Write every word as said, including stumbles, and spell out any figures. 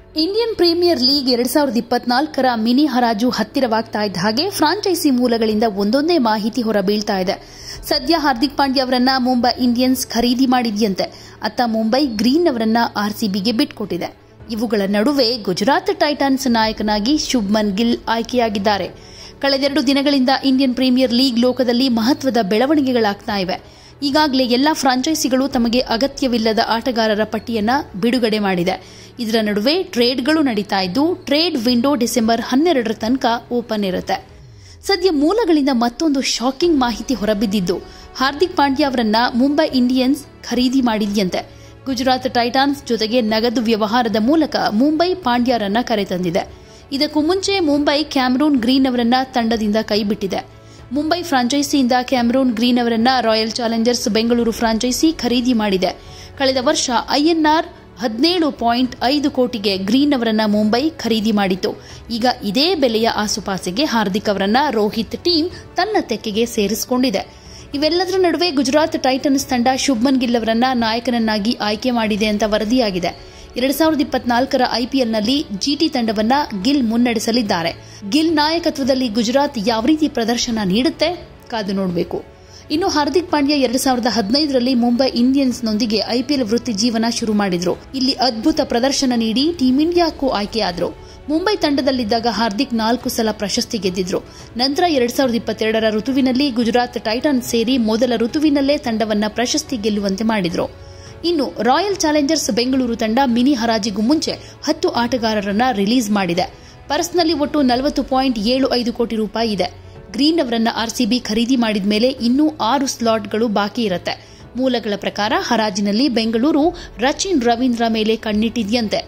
Indian premier league ಎರಡ್ ಸಾವಿರದ ಇಪ್ಪತ್ನಾಲ್ಕರ ಮಿನಿ ಹರಾಜು ಹತ್ತಿರವಾಗ್ತಾ ಇದ್ದ ಹಾಗೆ ಫ್ರಾಂಚೈಸಿ ಮೂಲಗಳಿಂದ ಒಂದೊಂದೇ ಮಾಹಿತಿ ಹೊರಬೀಳ್ತಾ ಇದೆ. ಸದ್ಯ ಹಾರ್ದಿಕ್ ಪಾಂಡ್ಯ ಅವರನ್ನ ಮುಂಬೈ ಇಂಡಿಯನ್ಸ್ ಖರೀದಿ ಮಾಡಿದೆಯಂತೆ. ಅತ್ತ ಮುಂಬೈ ಗ್ರೀನ್ ಅವರನ್ನ ಆರ್ಸಿಬಿಗೆ ಬಿಟ್ಕೊಟ್ಟಿದೆ. ಇವುಗಳ ನಡುವೆ ಗುಜರಾತ್ ಟೈಟನ್ಸ್ ನಾಯಕನಾಗಿ ಶುಭ್ಮನ್ ಗಿಲ್ ಆಯ್ಕೆಯಾಗಿದ್ದಾರೆ. ಕಳೆದೆರಡು ದಿನಗಳಿಂದ ಇಂಡಿಯನ್ ಪ್ರೀಮಿಯರ್ ಲೀಗ್ ಲೋಕದಲ್ಲಿ ಮಹತ್ವದ ಬೆಳವಣಿಗೆಗಳಾಗ್ತಾ ಇವೆ. ಈಗಾಗಲೇ ಎಲ್ಲಾ ಫ್ರಾಂಚೈಸಿಗಳು ತಮಗೆ ಅಗತ್ಯವಿಲ್ಲದ ಆಟಗಾರರ ಪಟ್ಟಿಯನ್ನ ಬಿಡುಗಡೆ ಮಾಡಿದೆ. ಇದರ ನಡುವೆ ಟ್ರೇಡ್ಗಳು ನಡೀತಾ ಇದ್ದು, ಟ್ರೇಡ್ ವಿಂಡೋ ಡಿಸೆಂಬರ್ ಹನ್ನೆರಡರ ತನಕ ಓಪನ್ ಇರುತ್ತೆ. ಸದ್ಯ ಮೂಲಗಳಿಂದ ಮತ್ತೊಂದು ಶಾಕಿಂಗ್ ಮಾಹಿತಿ ಹೊರಬಿದ್ದಿದ್ದು, ಹಾರ್ದಿಕ್ ಪಾಂಡ್ಯ ಅವರನ್ನ ಮುಂಬೈ ಇಂಡಿಯನ್ಸ್ ಖರೀದಿ ಮಾಡಿದೆಯಂತೆ. ಗುಜರಾತ್ ಟೈಟಾನ್ಸ್ ಜೊತೆಗೆ ನಗದು ವ್ಯವಹಾರದ ಮೂಲಕ ಮುಂಬೈ ಪಾಂಡ್ಯರನ್ನ ಕರೆತಂದಿದೆ. ಇದಕ್ಕೂ ಮುಂಚೆ ಮುಂಬೈ ಕ್ಯಾಮರೂನ್ ಗ್ರೀನ್ ಅವರನ್ನ ತಂಡದಿಂದ ಕೈಬಿಟ್ಟಿದೆ. ಮುಂಬೈ ಫ್ರಾಂಚೈಸಿಯಿಂದ ಕ್ಯಾಮರೂನ್ ಗ್ರೀನ್ ಅವರನ್ನ ರಾಯಲ್ ಚಾಲೆಂಜರ್ಸ್ ಬೆಂಗಳೂರು ಫ್ರಾಂಚೈಸಿ ಖರೀದಿ ಮಾಡಿದೆ. ಕಳೆದ ವರ್ಷ ಐಎನ್ಆರ್ ಹದಿನೇಳು ಪಾಯಿಂಟ್ ಐದು ಕೋಟಿಗೆ ಗ್ರೀನ್ ಅವರನ್ನ ಮುಂಬೈ ಖರೀದಿ ಮಾಡಿತ್ತು. ಈಗ ಇದೇ ಬೆಲೆಯ ಆಸುಪಾಸಿಗೆ ಹಾರ್ದಿಕ್ ಅವರನ್ನ ರೋಹಿತ್ ಟೀಮ್ ತನ್ನ ತೆಕ್ಕೆಗೆ ಸೇರಿಸಿಕೊಂಡಿದೆ. ಇವೆಲ್ಲದರ ನಡುವೆ ಗುಜರಾತ್ ಟೈಟನ್ಸ್ ತಂಡ ಶುಭ್ಮನ್ ಗಿಲ್ ಅವರನ್ನ ನಾಯಕನನ್ನಾಗಿ ಆಯ್ಕೆ ಮಾಡಿದೆ ಅಂತ ವರದಿಯಾಗಿದೆ. ಎರಡ್ ಸಾವಿರದ ಇಪ್ಪತ್ನಾಲ್ಕರ ಐಪಿಎಲ್ನಲ್ಲಿ ಜಿಟಿ ತಂಡವನ್ನ ಗಿಲ್ ಮುನ್ನಡೆಸಲಿದ್ದಾರೆ. ಗಿಲ್ ನಾಯಕತ್ವದಲ್ಲಿ ಗುಜರಾತ್ ಯಾವ ರೀತಿ ಪ್ರದರ್ಶನ ನೀಡುತ್ತೆ ಕಾದು ನೋಡಬೇಕು. ಇನ್ನು ಹಾರ್ದಿಕ್ ಪಾಂಡ್ಯ ಎರಡ್ ಸಾವಿರದ ಹದಿನೈದರಲ್ಲಿ ಮುಂಬೈ ಇಂಡಿಯನ್ಸ್ನೊಂದಿಗೆ ಐಪಿಎಲ್ ವೃತ್ತಿ ಜೀವನ ಶುರು ಮಾಡಿದ್ರು. ಇಲ್ಲಿ ಅದ್ಭುತ ಪ್ರದರ್ಶನ ನೀಡಿ ಟೀಂ ಇಂಡಿಯಾಕ್ಕೂ ಆಯ್ಕೆಯಾದ್ರು. ಮುಂಬೈ ತಂಡದಲ್ಲಿದ್ದಾಗ ಹಾರ್ದಿಕ್ ನಾಲ್ಕು ಸಲ ಪ್ರಶಸ್ತಿ ಗೆದ್ದಿದ್ರು. ನಂತರ ಎರಡ್ ಸಾವಿರದ ಇಪ್ಪತ್ತೆರಡರ ಋತುವಿನಲ್ಲಿ ಗುಜರಾತ್ ಟೈಟನ್ಸ್ ಸೇರಿ ಮೊದಲ ಋತುವಿನಲ್ಲೇ ತಂಡವನ್ನ ಪ್ರಶಸ್ತಿ ಗೆಲ್ಲುವಂತೆ ಮಾಡಿದ್ರು. ಇನ್ನು ರಾಯಲ್ ಚಾಲೆಂಜರ್ಸ್ ಬೆಂಗಳೂರು ತಂಡ ಮಿನಿ ಹರಾಜಿಗೂ ಮುಂಚೆ ಹತ್ತು ಆಟಗಾರರನ್ನ ರಿಲೀಸ್ ಮಾಡಿದೆ. ಪರ್ಸ್ನಲ್ಲಿ ಒಟ್ಟು ನಲವತ್ತು ಪಾಯಿಂಟ್ ಏಳು ಐದು ಕೋಟಿ ರೂಪಾಯಿ ಇದೆ. ಗ್ರೀನ್ ಅವರನ್ನ ಆರ್ಸಿಬಿ ಖರೀದಿ ಮಾಡಿದ ಮೇಲೆ ಇನ್ನೂ ಆರು ಸ್ಲಾಟ್ಗಳು ಬಾಕಿ ಇರುತ್ತೆ. ಮೂಲಗಳ ಪ್ರಕಾರ ಹರಾಜಿನಲ್ಲಿ ಬೆಂಗಳೂರು ರಚಿನ್ ರವೀಂದ್ರ ಮೇಲೆ ಕಣ್ಣಿಟ್ಟಿದೆಯಂತೆ.